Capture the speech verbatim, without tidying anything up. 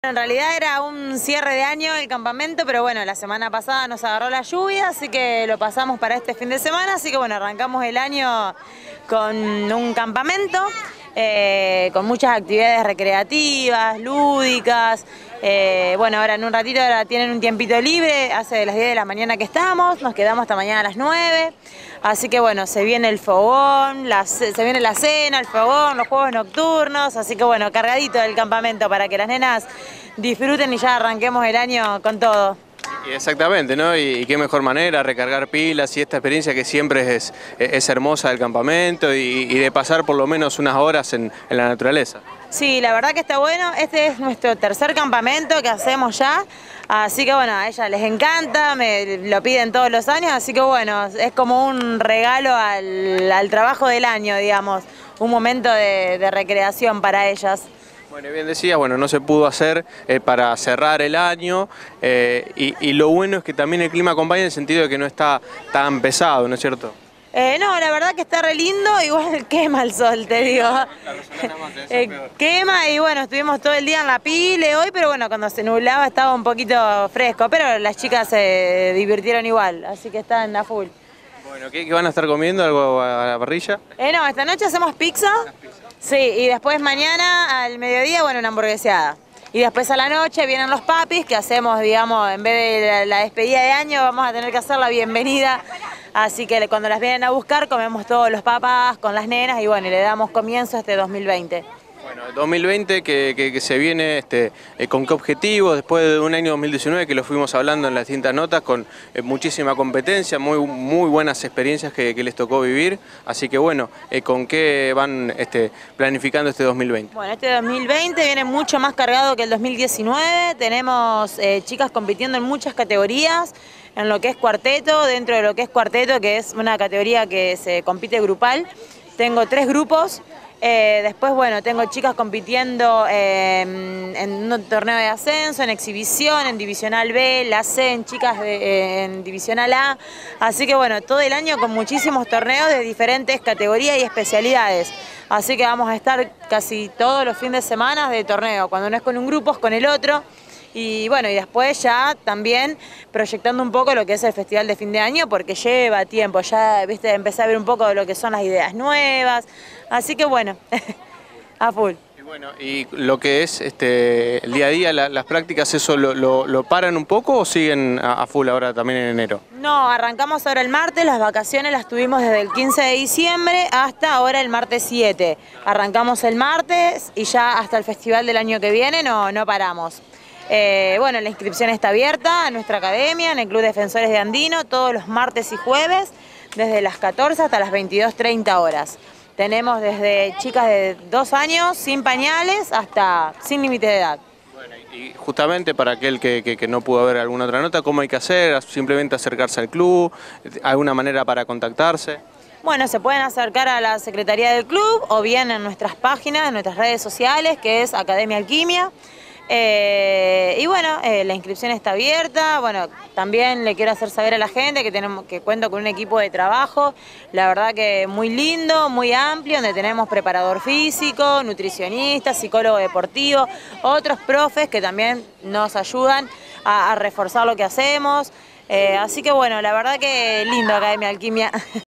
En realidad era un cierre de año el campamento, pero bueno, la semana pasada nos agarró la lluvia, así que lo pasamos para este fin de semana, así que bueno, arrancamos el año con un campamento, eh, con muchas actividades recreativas, lúdicas. Eh, bueno, ahora en un ratito ahora tienen un tiempito libre, hace de las diez de la mañana que estamos, nos quedamos hasta mañana a las nueve, así que bueno, se viene el fogón, la, se viene la cena, el fogón, los juegos nocturnos, así que bueno, cargadito el campamento para que las nenas disfruten y ya arranquemos el año con todo. Exactamente, ¿no? Y, y qué mejor manera, recargar pilas y esta experiencia que siempre es, es hermosa del campamento y, y de pasar por lo menos unas horas en, en la naturaleza. Sí, la verdad que está bueno, este es nuestro tercer campamento que hacemos ya, así que bueno, a ellas les encanta, me lo piden todos los años, así que bueno, es como un regalo al, al trabajo del año, digamos, un momento de, de recreación para ellas. Bueno, bien decías, bueno, no se pudo hacer eh, para cerrar el año eh, y, y lo bueno es que también el clima acompaña en el sentido de que no está tan pesado, ¿no es cierto? Eh, no, la verdad que está re lindo, igual quema el sol, te digo. eh, quema y bueno, estuvimos todo el día en la pile hoy, pero bueno, cuando se nublaba estaba un poquito fresco, pero las chicas se divirtieron igual, así que están a full. Bueno, ¿qué, qué van a estar comiendo? ¿Algo a la parrilla? Eh, no, esta noche hacemos pizza, sí, y después mañana al mediodía, bueno, una hamburgueseada. Y después a la noche vienen los papis, que hacemos, digamos, en vez de la, la despedida de año, vamos a tener que hacer la bienvenida. Así que cuando las vienen a buscar, comemos todos los papás con las nenas y bueno, y le damos comienzo a este dos mil veinte. Bueno, el dos mil veinte que, que, que se viene este, eh, con qué objetivos, después de un año dos mil diecinueve que lo fuimos hablando en las distintas notas, con eh, muchísima competencia, muy, muy buenas experiencias que, que les tocó vivir, así que bueno, eh, ¿con qué van este, planificando este dos mil veinte? Bueno, este dos mil veinte viene mucho más cargado que el dos mil diecinueve, tenemos eh, chicas compitiendo en muchas categorías, en lo que es cuarteto, dentro de lo que es cuarteto, que es una categoría que se compite grupal, tengo tres grupos. Eh, después, bueno, tengo chicas compitiendo eh, en un torneo de ascenso, en exhibición, en Divisional B, la C, en chicas de, eh, en Divisional A. Así que bueno, todo el año con muchísimos torneos de diferentes categorías y especialidades. Así que vamos a estar casi todos los fines de semana de torneo. Cuando no es con un grupo, es con el otro. Y bueno, y después ya también proyectando un poco lo que es el festival de fin de año, porque lleva tiempo, ya viste, empecé a ver un poco de lo que son las ideas nuevas, así que bueno, a full. Y bueno, y lo que es este, el día a día, la, las prácticas, ¿eso lo, lo, lo paran un poco o siguen a, a full ahora también en enero? No, arrancamos ahora el martes, las vacaciones las tuvimos desde el quince de diciembre hasta ahora el martes siete. Arrancamos el martes y ya hasta el festival del año que viene no, no paramos. Eh, bueno, la inscripción está abierta en nuestra academia, en el Club Defensores de Andino, todos los martes y jueves, desde las catorce hasta las veintidós treinta horas. Tenemos desde chicas de dos años, sin pañales, hasta sin límite de edad. Bueno, y justamente para aquel que, que, que no pudo ver alguna otra nota, ¿cómo hay que hacer? ¿Simplemente acercarse al club? ¿Alguna manera para contactarse? Bueno, se pueden acercar a la Secretaría del Club o bien en nuestras páginas, en nuestras redes sociales, que es Academia Alquimia. Eh, y bueno, eh, la inscripción está abierta. Bueno, también le quiero hacer saber a la gente que tenemos que cuento con un equipo de trabajo, la verdad que muy lindo, muy amplio, donde tenemos preparador físico, nutricionista, psicólogo deportivo, otros profes que también nos ayudan a, a reforzar lo que hacemos. Eh, así que bueno, la verdad que lindo Academia Alquimia.